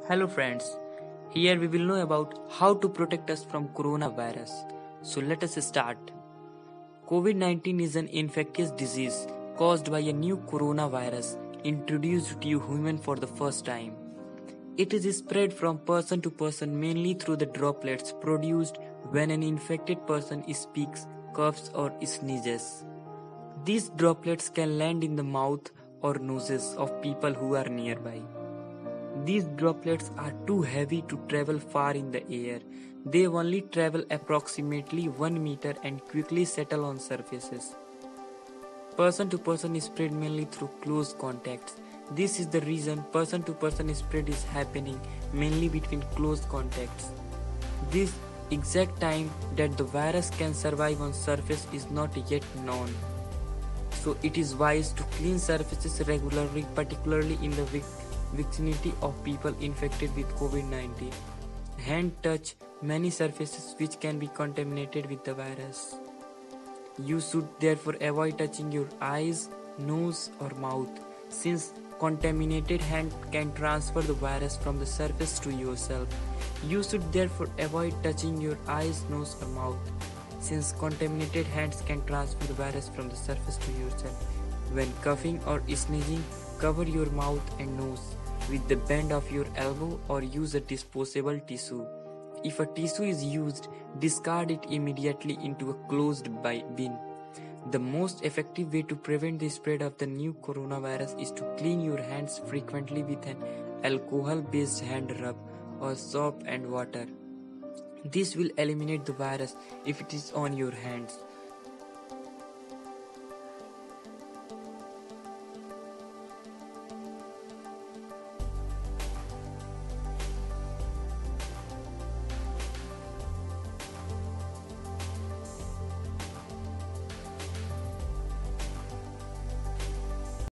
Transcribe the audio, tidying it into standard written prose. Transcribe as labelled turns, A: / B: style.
A: Hello friends, here we will know about how to protect us from coronavirus. So let us start. COVID-19 is an infectious disease caused by a new coronavirus introduced to human for the first time. It is spread from person to person mainly through the droplets produced when an infected person speaks, coughs or sneezes. These droplets can land in the mouth or noses of people who are nearby. These droplets are too heavy to travel far in the air. They only travel approximately 1 meter and quickly settle on surfaces. Person to person is spread mainly through close contacts. This is the reason person to person spread is happening mainly between close contacts. This exact time that the virus can survive on surface is not yet known. So it is wise to clean surfaces regularly, particularly in the vicinity of people infected with COVID-19. Hand touch many surfaces which can be contaminated with the virus. You should therefore avoid touching your eyes, nose or mouth, since contaminated hand can transfer the virus from the surface to yourself. You should therefore avoid touching your eyes, nose or mouth, since contaminated hands can transfer the virus from the surface to yourself. When coughing or sneezing, cover your mouth and nose with the bend of your elbow or use a disposable tissue. If a tissue is used, discard it immediately into a closed bin. The most effective way to prevent the spread of the new coronavirus is to clean your hands frequently with an alcohol-based hand rub or soap and water. This will eliminate the virus if it is on your hands.